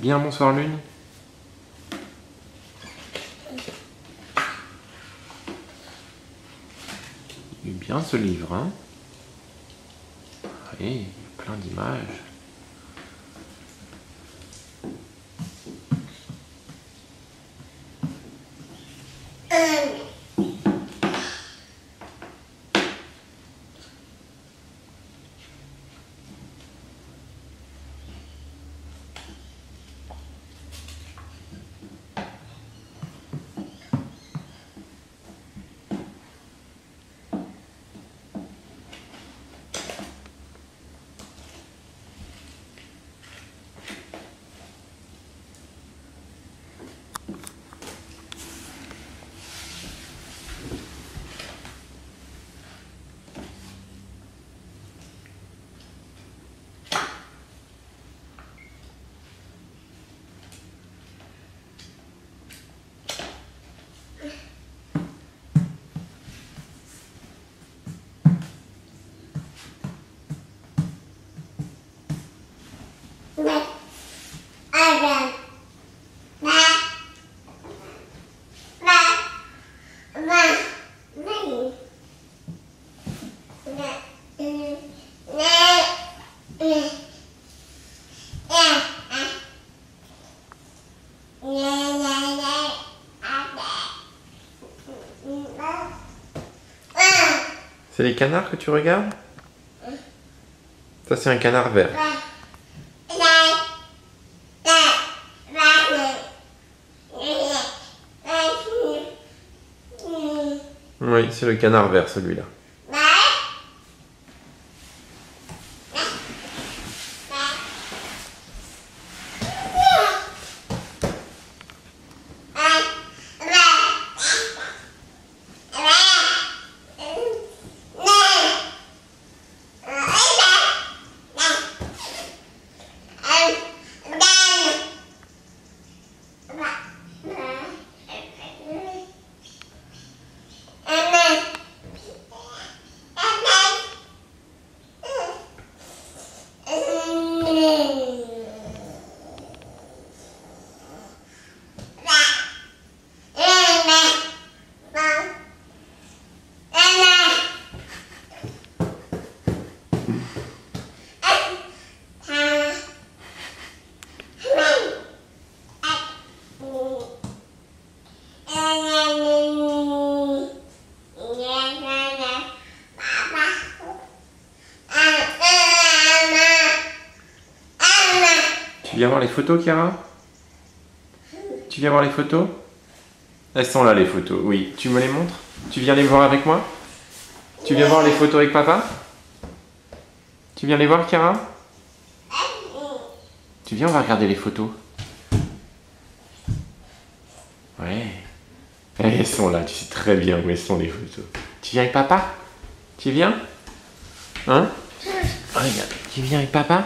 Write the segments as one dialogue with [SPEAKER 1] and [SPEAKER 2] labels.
[SPEAKER 1] bien Bonsoir Lune? Il est bien ce livre, hein? Oui, plein d'images. C'est les canards que tu regardes? Ça c'est un canard vert. Oui, c'est le canard vert celui-là. Tu viens voir les photos, Chiara? Tu viens voir les photos? Elles sont là, les photos. Oui, tu me les montres? Tu viens les voir avec moi? Tu viens voir les photos avec papa? Tu viens les voir, Chiara? Tu viens, on va regarder les photos. Ouais. Elles sont là, tu sais très bien où elles sont, les photos. Tu viens avec papa? Tu viens? Hein? Regarde, tu viens avec papa?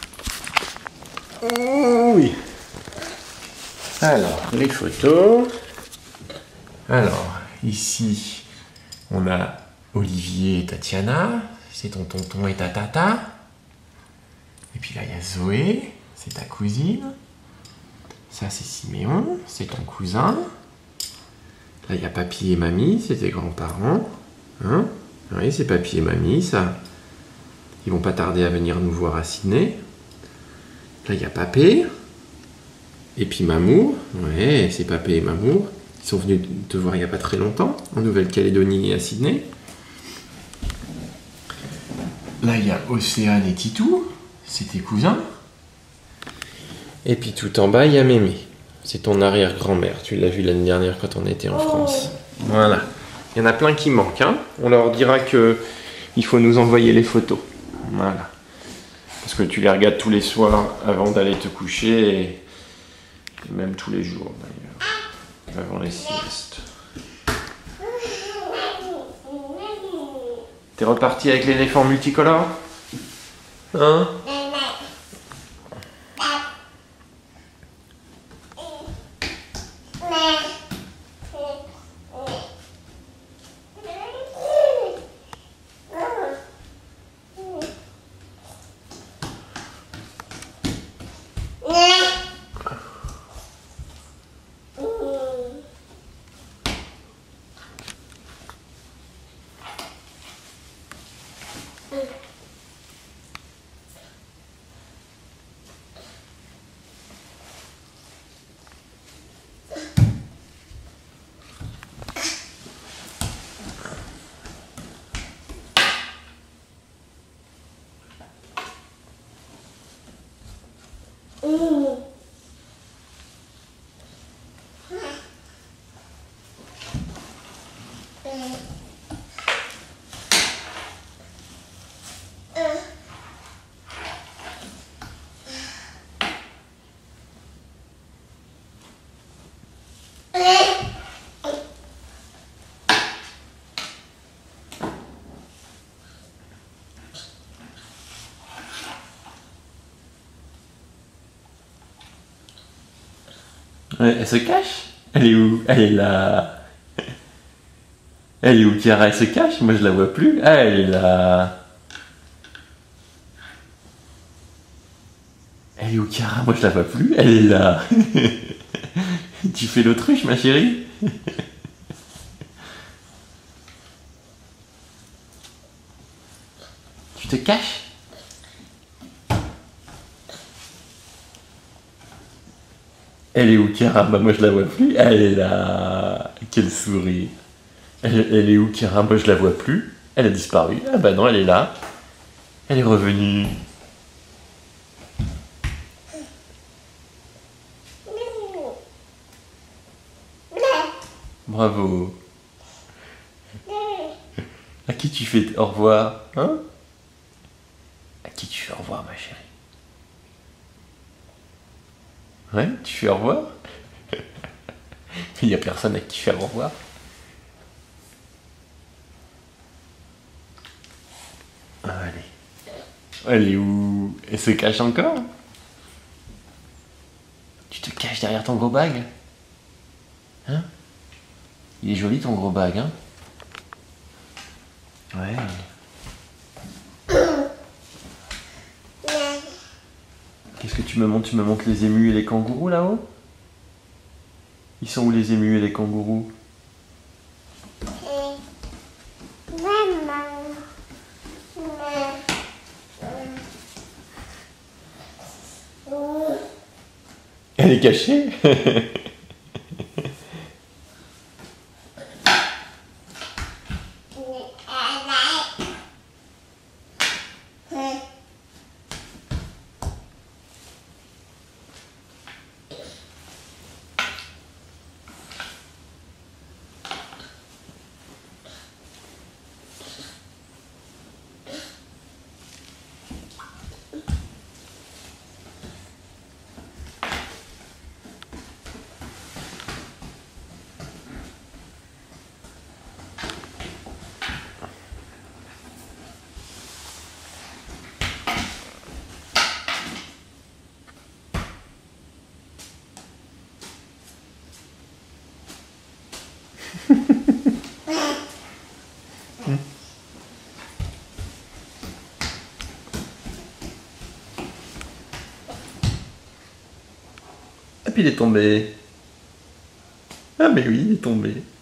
[SPEAKER 1] Oui. Alors, les photos. Alors, ici, on a Olivier et Tatiana. C'est ton tonton et ta tata. Et puis là, il y a Zoé. C'est ta cousine. Ça, c'est Siméon. C'est ton cousin. Là, il y a papy et mamie. C'est tes grands-parents. Hein? Oui, c'est papy et mamie, ça. Ils vont pas tarder à venir nous voir à Sydney. Là, il y a Papé. Et puis Mamour. Ouais, c'est Papé et Mamour. Ils sont venus te voir il n'y a pas très longtemps, en Nouvelle-Calédonie et à Sydney. Là, il y a Océane et Titou. C'est tes cousins. Et puis tout en bas, il y a Mémé. C'est ton arrière-grand-mère. Tu l'as vu l'année dernière quand on était en France. Voilà. Il y en a plein qui manquent, hein. On leur dira qu'il faut nous envoyer les photos. Voilà. Parce que tu les regardes tous les soirs avant d'aller te coucher et même tous les jours d'ailleurs, avant les siestes. T'es reparti avec l'éléphant multicolore? Hein? Ouais, elle se cache? Elle est où? Elle est là. Elle est où, Chiara? Elle se cache? Moi je la vois plus. Ah, elle est là. Elle est où, Chiara? Moi je la vois plus. Elle est là. Tu fais l'autruche, ma chérie? Tu te caches? Elle est où, Chiara? Bah moi je la vois plus. Elle est là. Quelle souris. Elle est où, Chiara? Moi je la vois plus. Elle a disparu. Ah bah non, elle est là. Elle est revenue. Bravo. À qui tu fais au revoir? Hein? À qui tu fais au revoir, ma chérie? Ouais, tu fais au revoir? Il n'y a personne à qui faire au revoir. Allez. Elle est où? Elle se cache encore? Tu te caches derrière ton gros bag? Hein? Il est joli ton gros bag, hein? Ouais. Qu'est-ce que tu me montres? Tu me montres les émus et les kangourous là-haut? Ils sont où les émus et les kangourous? Elle est cachée? Et puis il est tombé. Ah mais oui, il est tombé.